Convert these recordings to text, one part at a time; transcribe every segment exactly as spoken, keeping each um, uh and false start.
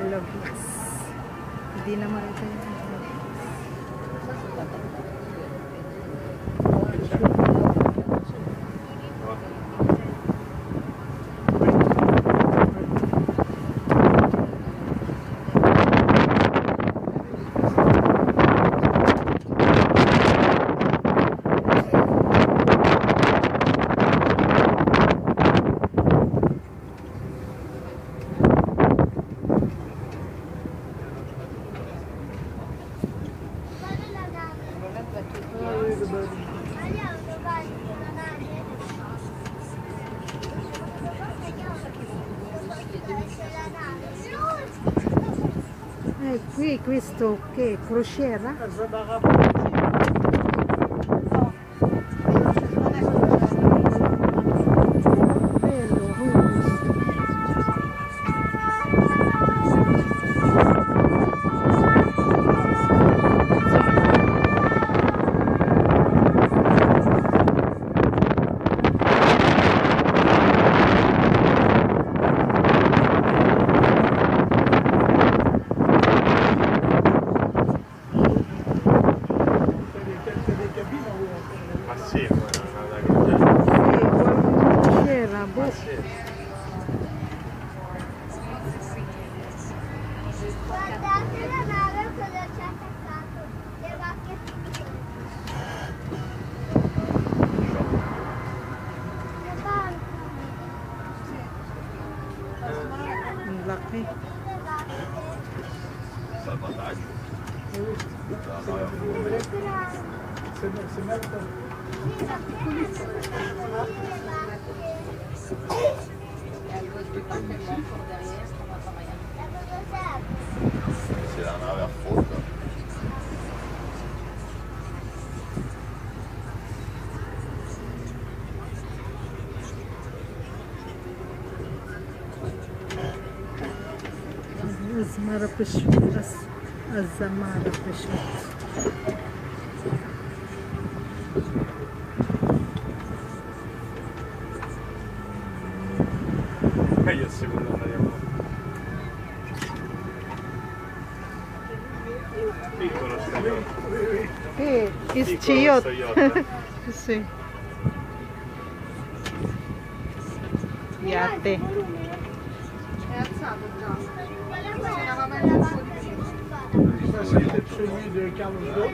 Hello Kids. Hindi na marito yung Eh, qui questo che è crociera? Ma sì, c'era, boh. Guardate la nave cosa ci ha attaccato, le vacche le barche. Ang laki. Salvataggio. Se mettono se la nave affonda. Azmara pesciuta. Azamara pesciuta. Meglio il secondo andiamo. Piccolo stagliotto. Che Piccolo sciot. stagliotto. Sì. Iate. È alzato già. C'era meglio un po' di più. C'était celui de Carlos Ghosn.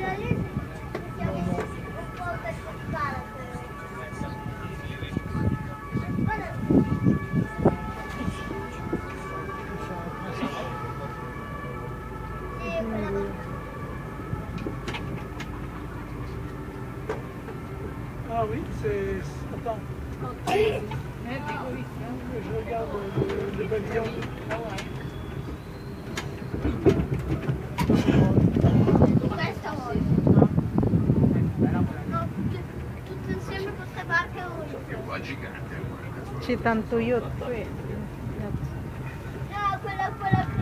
Ah oui, c'est... Attends. Je regarde le, le pavillon. Questa volta. No, tutto insieme potrebbe anche uno. Che qua gigante. C'è tanto yacht qui. No, quella, quella